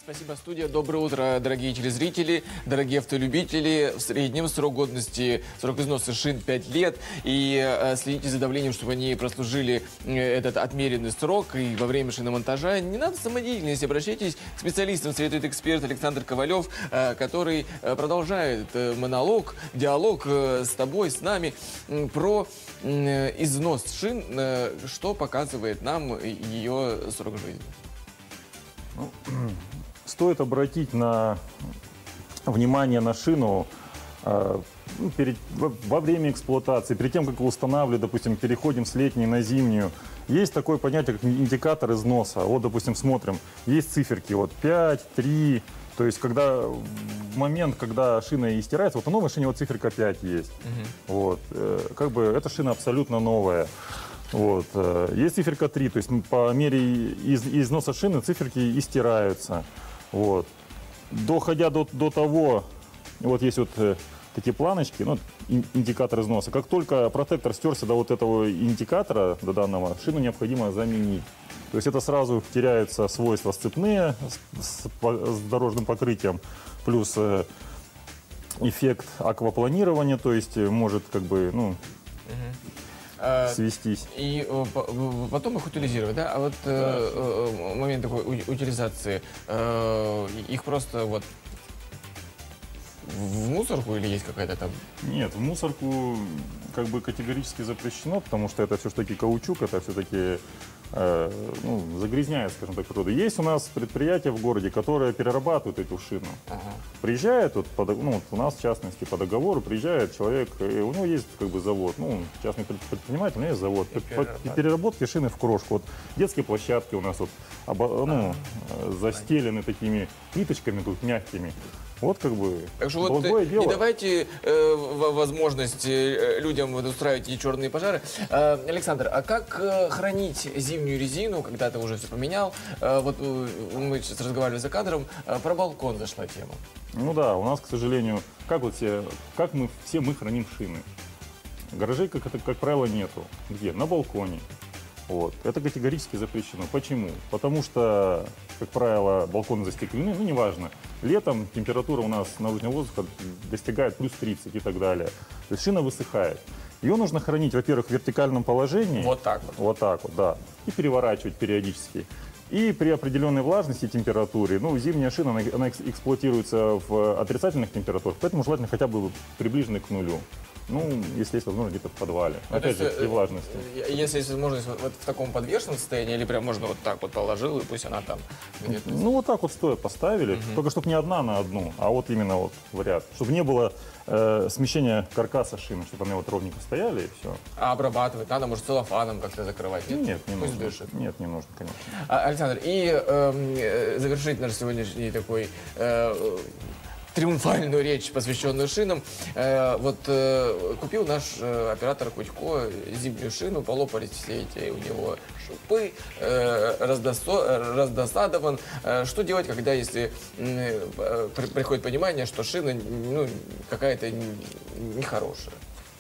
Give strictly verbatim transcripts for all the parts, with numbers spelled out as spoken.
Спасибо, студия. Доброе утро, дорогие телезрители, дорогие автолюбители. В среднем срок годности, срок износа шин пять лет. И э, следите за давлением, чтобы они прослужили э, этот отмеренный срок. И во время шиномонтажа не надо самодеятельности. Обращайтесь к специалистам, советует эксперт Александр Ковалев, э, который э, продолжает э, монолог, диалог э, с тобой, с нами э, про э, износ шин, э, что показывает нам ее срок жизни. Ну, стоит обратить на внимание на шину э, перед, во, во время эксплуатации, перед тем, как вы устанавливаете, допустим, переходим с летней на зимнюю. Есть такое понятие, как индикатор износа. Вот, допустим, смотрим, есть циферки, вот пять, три, то есть, когда в момент, когда шина истирается, вот на новой шине вот циферка пять есть. Угу. Вот, э, как бы эта шина абсолютно новая. Вот. Есть циферка три, то есть по мере из, износа шины циферки истираются. Вот. Доходя до, до того, вот есть вот такие планочки, ну, индикатор износа. Как только протектор стерся до вот этого индикатора, до данного, шину необходимо заменить. То есть это сразу теряются свойства сцепные с, с, с дорожным покрытием, плюс э, эффект аквапланирования, то есть может как бы, ну... свестись. И потом их утилизировать, да? А вот да. э, момент такой утилизации, э, их просто вот в мусорку или есть какая-то там? Нет, в мусорку как бы категорически запрещено, потому что это все-таки каучук, это все-таки э, ну, загрязняет, скажем так, природу. Есть у нас предприятия в городе, которые перерабатывают эту шину. Ага. Приезжает, вот, по, ну, вот у нас в частности по договору приезжает человек, и у него есть как бы завод, ну, частный предприниматель, у него есть завод по, по переработке шины в крошку. Вот детские площадки у нас вот, обо, ну, ага. застелены такими плиточками тут мягкими. Вот как бы так что вот дело. Не давайте э, возможность э, людям вот, устраивать эти черные пожары. Э, Александр, а как э, хранить зимнюю резину, когда ты уже все поменял? Э, вот э, мы сейчас разговаривали за кадром, э, про балкон зашла тема. Ну да, у нас, к сожалению, как вот все, как мы все мы храним шины. Гаражей, как, это, как правило, нету. Где? На балконе. Вот. Это категорически запрещено. Почему? Потому что, как правило, балконы застеклены, ну, неважно. Летом температура у нас наружного воздуха достигает плюс тридцать и так далее. То есть шина высыхает. Ее нужно хранить, во-первых, в вертикальном положении. Вот так вот. Вот так вот, да. И переворачивать периодически. И при определенной влажности и температуре, ну, зимняя шина, она, она эксплуатируется в отрицательных температурах, поэтому желательно хотя бы приближенной к нулю. Ну, если есть возможность, где-то в подвале. Ну, опять же, есть, при влажности. Если есть возможность вот в таком подвешенном состоянии, или прям можно вот так вот положил, и пусть она там где-то... Ну, вот так вот стоя поставили, угу. Только чтобы не одна на одну, а вот именно вот в ряд. Чтобы не было э, смещения каркаса шины, чтобы они вот ровненько стояли, и все. А обрабатывать надо, может, целлофаном как-то закрывать? Нет, нет, не пусть нужно. Дышит. Нет, не нужно, конечно. А, Александр, и э, завершить наш сегодняшний такой... Э, триумфальную речь, посвященную шинам. Э, вот э, купил наш э, оператор Кутько зимнюю шину, полопались все эти у него шипы, э, раздосо, раздосадован. Э, что делать, когда, если э, при, приходит понимание, что шина ну, какая-то нехорошая?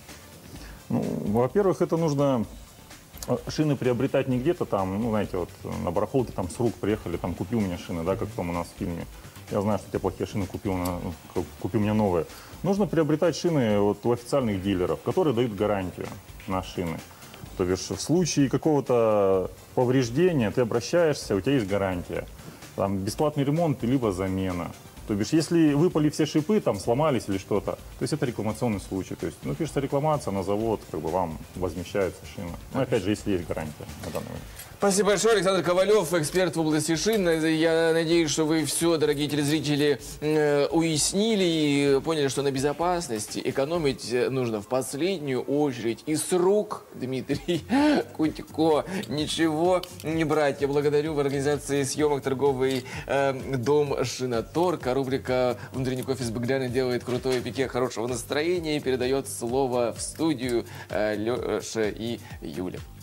Ну, во-первых, это нужно шины приобретать не где-то там, ну, знаете, вот на барахолке там с рук приехали, там купи у меня шины, да, как там у нас в фильме. Я знаю, что у тебя плохие шины, купи у меня, купи у меня новые. Нужно приобретать шины вот у официальных дилеров, которые дают гарантию на шины. То бишь, в случае какого-то повреждения ты обращаешься, у тебя есть гарантия. Там бесплатный ремонт, либо замена. То бишь, если выпали все шипы, там сломались или что-то, то есть это рекламационный случай. То есть, ну, пишется рекламация на завод, как бы вам возмещается шина. Ну, опять же, если есть гарантия на данный момент. Спасибо большое. Александр Ковалев, эксперт в области шин. Я надеюсь, что вы все, дорогие телезрители, уяснили и поняли, что на безопасности экономить нужно в последнюю очередь. И с рук, Дмитрий Кутько, ничего не брать. Я благодарю в организации съемок торговый э, дом «Шиноторг». Рубрика «Внутренний кофе с Багряной» делает крутое пике хорошего настроения и передает слово в студию э, Леша и Юля.